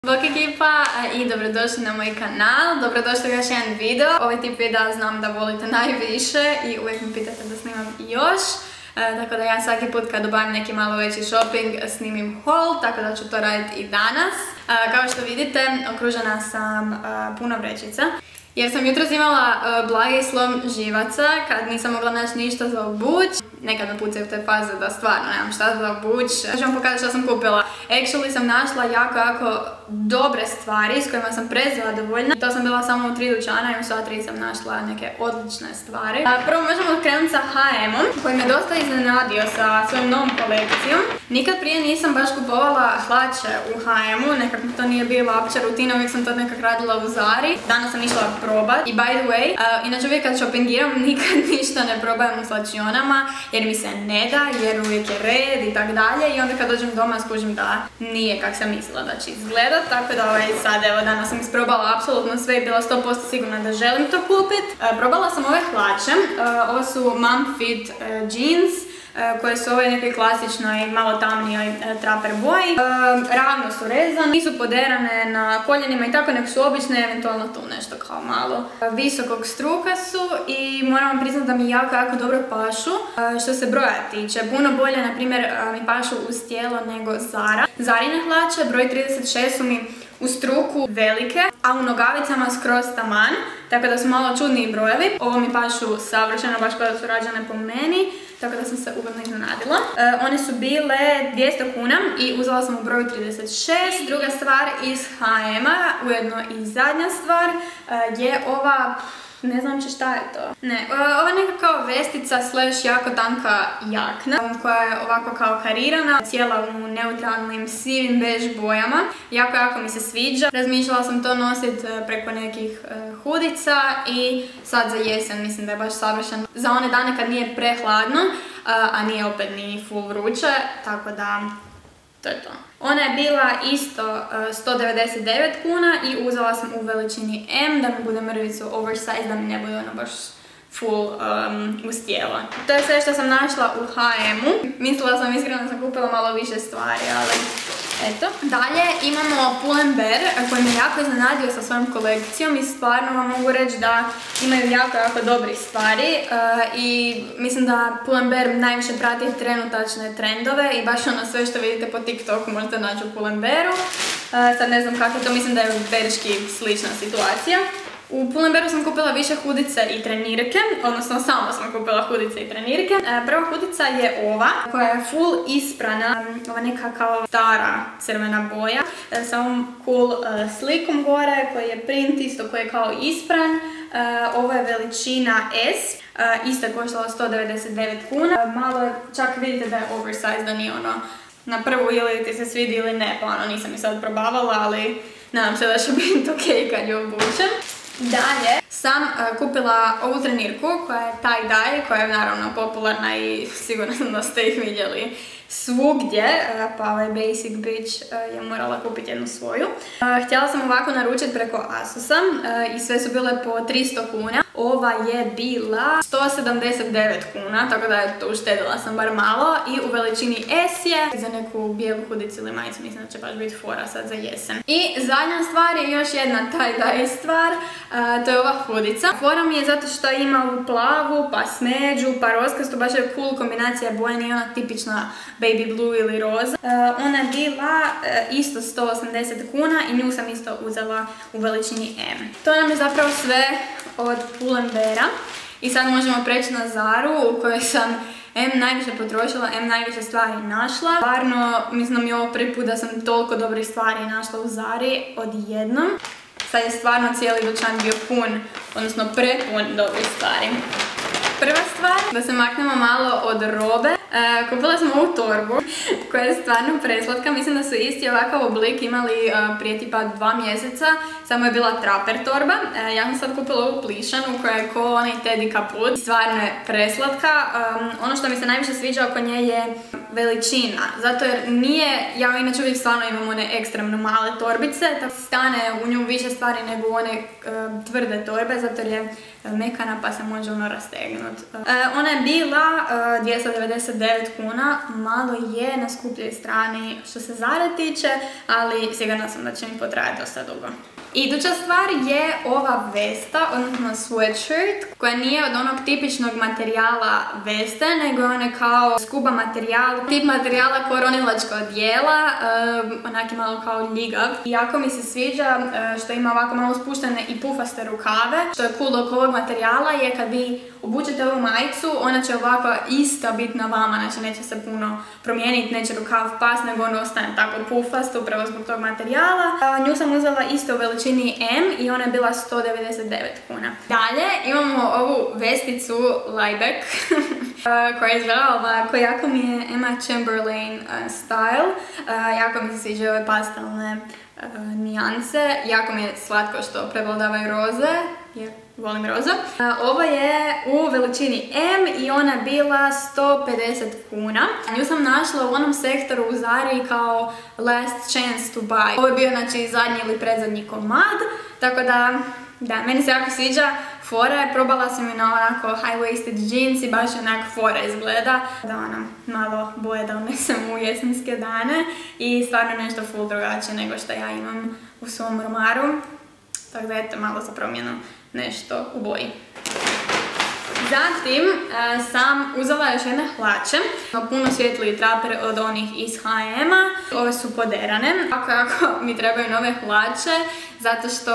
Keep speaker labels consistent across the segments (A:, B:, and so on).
A: Bok ekipa i dobrodošli na moj kanal, dobrodošli u još jedan video. Ovaj tip videa znam da volite najviše i uvijek me pitate da snimam još. Tako da ja svaki put kad obavim neki malo veći shopping snimim haul, tako da ću to raditi i danas. Kao što vidite, okružena sam puno vrećica. Jer sam jutros imala blagi slom živaca kad nisam mogla naći ništa za obuć. Nekad me pucaju te faze da stvarno nemam šta za obuć. Ću vam pokazati što sam kupila. Actually sam našla jako dobre stvari s kojima sam prezadovoljna. To sam bila samo u 3 dućana i u sva 3 sam našla neke odlične stvari. Prvo možemo krenuti sa H&M-om koji me dosta iznenadio sa svojom novom kolekcijom. Nikad prije nisam baš kupovala hlače u H&M-u, nekako to nije bila opća rutina, uvijek sam to nekak radila u Zari. Danas sam išla probat i by the way, inače uvijek kad shoppingiram nikad ništa ne probam u slačionama jer mi se ne da, jer uvijek je red i tak dalje i onda kad dođem doma skužim da nije kak sam mislila da će izgledat, tako da sad evo danas sam isprobala apsolutno sve i bila 100% sigurna da želim to kupit. Probala sam ove hlače, ovo su Mom Fit jeans koje su ovoj nekoj klasičnoj, malo tamnijoj traper boji. Ravno su rezane, nisu poderane na koljenima i tako, nek su obične, eventualno tu nešto kao malo visokog struka su i moram vam priznati da mi jako dobro pašu. Što se broja tiče, puno bolje, na primjer, mi pašu uz tijelo nego Zara. Zarine hlače, broj 36 su mi u struku velike, a u nogavicama skroz taman, tako da su malo čudniji brojevi. Ovo mi pašu savršeno, baš kao da su rađene po meni, tako da sam se ugodno iznenadila. One su bile 200 kuna i uzela sam u broju 36. Druga stvar iz H&M-a, ujedno i zadnja stvar, je ova... Ne znam šta je to. Ne, ova neka kao vestica slash jako tanka jakna koja je ovako kao karirana, cijela u neutralnim sivim bež bojama. Jako mi se sviđa. Razmišljala sam to nositi preko nekih hudica i sad za jesen mislim da je baš savršen za one dane kad nije prehladno, a nije opet ni full vruće, tako da to je to. Ona je bila isto 199 kuna i uzela sam u veličini M da mi bude mrvicu oversize, da mi ne bude ono baš full uz tijelo. To je sve što sam našla u H&M-u. Mislila sam iskreno da sam kupila malo više stvari, ali eto. Dalje imamo Pull&Bear koji me jako iznenadio sa svojom kolekcijom i stvarno vam mogu reći da imaju jako dobrih stvari i mislim da Pull&Bear najviše prati trenutačne trendove i baš ono sve što vidite po TikToku možete naći u Pull&Bearu. Sad ne znam kako je to, mislim da je veriški slična situacija. U Pull&Bearu sam kupila više hudice i trenirke, odnosno samo sam kupila hudice i trenirke. Prva hudica je ova, koja je full isprana, ova neka kao stara crvena boja, sa ovom cool slikom gore, koji je print isto, koji je kao ispran. Ovo je veličina S, isto je koštala 199 kuna. Malo je, čak vidite da je oversize, da nije ono na prvu ili ti se svidi ili ne, pa ono nisam i sad probavala, ali nadam se da će biti ok kad ju obučem. Dalje sam kupila ovu trenirku koja je tie-dye, koja je naravno popularna i sigurno sam da ste ih vidjeli svugdje, pa ovaj Basic Bitch je morala kupiti jednu svoju. Htjela sam ovako naručiti preko Asusa i sve su bile po 300 kuna. Ova je bila 179 kuna, tako da je to uštedila sam bar malo i u veličini S je. Za neku bijelu hudicu ili majicu mislim da će baš biti fora sad za jesen. I zadnja stvar je još jedna tie-dye stvar, to je ova hudica. Fora mi je zato što ima u plavu, pa smeđu, pa roskastu, baš je cool kombinacija boja, nije ona tipična baby blue ili roza. Ona je bila isto 180 kuna i nju sam isto uzela u veličini M. To nam je zapravo sve od Pull&Beara i sad možemo preći na Zaru u kojoj sam M najviše potrošila, M najviše stvari našla. Stvarno, mislim da mi je ovo prvi put da sam toliko dobrih stvari našla u Zari odjednom. Sad je stvarno cijeli dućan bio pun, odnosno prepun dobrih stvari. Prva stvar, da se maknemo malo od robe, kupila sam ovu torbu koja je stvarno preslatka, mislim da su isti ovakav oblik imali prije tipa 2 mjeseca, samo je bila traper torba. Ja sam sad kupila ovu plišanu koja je ko onaj Teddy kaput, stvarno je preslatka. Ono što mi se najviše sviđa oko nje je veličina, zato jer nije, ja inače uvijek stvarno imam one ekstremno male torbice, tako stane u nju više stvari nego u one tvrde torbe, zato jer je mekana pa se može ono rastegnuti. Ona je bila 299 kuna, malo je na skupljoj strani što se Zare tiče, ali sigurna sam da će mi potrajati dosta dugo. Iduća stvar je ova vesta, odnosno sweatshirt, koja nije od onog tipičnog materijala veste, nego je ona kao skuba materijal, tip materijala ko ronilačka odijela, onak je malo kao ljigav. I jako mi se sviđa što ima ovako malo spuštene i pufaste rukave. Što je cool oko ovog materijala je kad vi obučete ovu majicu, ona će ovako ista biti na vama, znači neće se puno promijeniti, neće rukav pas, nego on ostane tako pufast, upravo zbog tog materijala. Nju sam uzela isto u veličini M i ona je bila 199 kuna. Dalje imamo ovu vesticu Lilac koja izgleda ovako, jako mi je Emma Chamberlain style, jako mi se sviđa ove pastelne nijance, jako mi je slatko što prevladavaju roze, jer volim roza. Ovo je u veličini M i ona je bila 150 kuna. Nju sam našla u onom sektoru u Zari kao last chance to buy. Ovo je bio znači zadnji ili predzadnji komad, tako da meni se jako sviđa. Fora je, probala sam ju na onako high-waisted jeans i baš onak fora izgleda. Da ona malo boje da unesem u jesenske dane i stvarno nešto full drugačije nego što ja imam u svom ormaru. Tako da eto, malo za promjenu nešto u boji. Zatim sam uzela još jedne hlače, puno svjetliji traper od onih iz H&M-a. Ove su poderane, ako mi trebaju nove hlače, zato što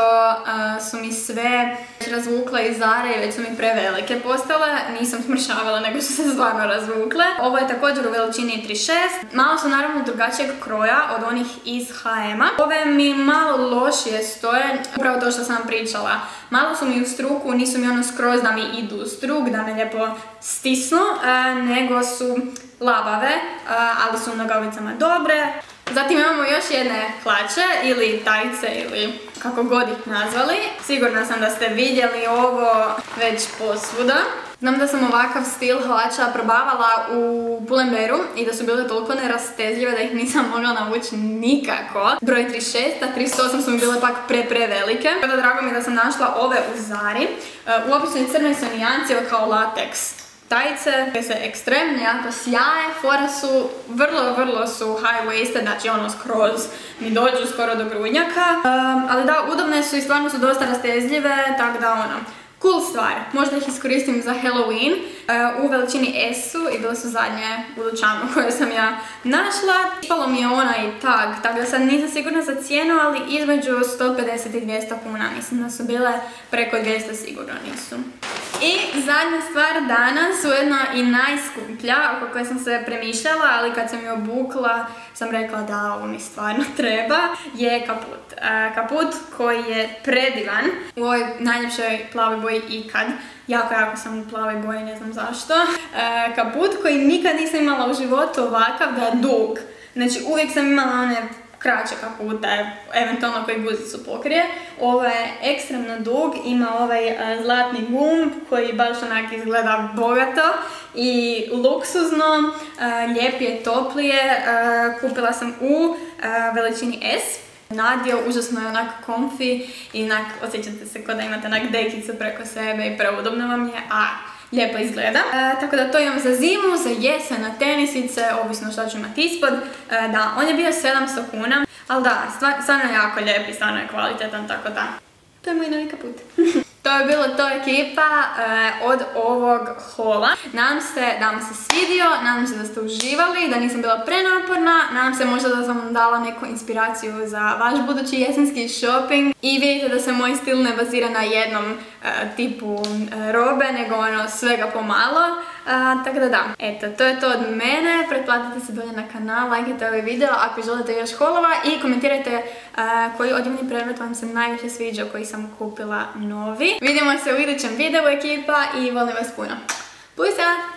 A: su mi sve razvukle iz Zare i već su mi prevelike postale. Nisam smršavala, nego su se stvarno razvukle. Ovo je također u veličini 36. Malo su naravno drugačijeg kroja od onih iz H&M-a. Ove mi malo lošije stoje, upravo to što sam pričala. Malo su mi u struku, nisu mi ono skroz da mi idu u struk, da me lijepo stisnu, nego su labave, ali su u nogavicama dobre. Zatim imamo još jedne hlače ili tajce ili kako god ih nazvali. Sigurna sam da ste vidjeli ovo već posvuda. Znam da sam ovakav stil hlača probavala u Pull&Bearu i da su bile toliko nerastezljive da ih nisam mogla navući nikako. Broj 36, a 38 su mi bile pak prevelike. Kada drago mi je da sam našla ove u Zari. U običnoj crnoj su nijanci kao lateks. Tajice koje se ekstremno jako sjaje, fora su, vrlo su high-waisted, znači ono skroz mi dođu skoro do grudnjaka. Ali da, udobne su i stvarno su dosta rastezljive, tako da ono, cool stvar. Možda ih iskoristim za Halloween u veličini S-u i bile su zadnje u dućanu koje sam ja našla. Ispalo mi je onaj tag, tako da sad nisam sigurna za cijenu, ali između 150 i 200 kuna. Mislim da su bile preko 200, sigurno nisu. I zadnja stvar danas, ujedno i najskuplja, oko koje sam se premišljala, ali kad sam ju obukla sam rekla da ovo mi stvarno treba, je kaput. Kaput koji je predivan u ovoj najljepšoj plavoj boji ikad. Jako sam u plavoj boji, ne znam zašto. Kaput koji nikad nisam imala u životu ovakav, da je dug. Znači uvijek sam imala one kraće kapute, eventualno koji guzicu pokrije. Ovo je ekstremno dug, ima ovaj zlatni gumb koji baš onak izgleda bogato i luksuzno, lijep je, toplije. Kupila sam u veličini S. Nadio, užasno je onak comfy i onak osjećate se kao da imate onak dekicu preko sebe i preudobno vam je, a lijepo izgleda. Tako da to imam za zimu, za jesen, na tenisice, ovisno što ću imati ispod. Da, on je bio 700 kuna, ali da, stvarno je jako lijep i stvarno je kvalitetan, tako da to je moj novi kaput. To je bilo to, ekipa, od ovog hola. Nadam se da vam se svidio, nadam se da ste uživali, da nisam bila prenaporna, nadam se možda da sam vam dala neku inspiraciju za vaš budući jesenski shopping i vidite da se moj stil ne bazira na jednom tipu robe, nego ono svega pomalo. Tako da, eto, to je to od mene. Pretplatite se dolje na kanal, lajkajte ovaj video ako želite još holova i komentirajte koji odjevni predmet vam se najviše sviđa koji sam kupila novi. Vidimo se u idućem videu, ekipa, i volim vas puno. Pusa!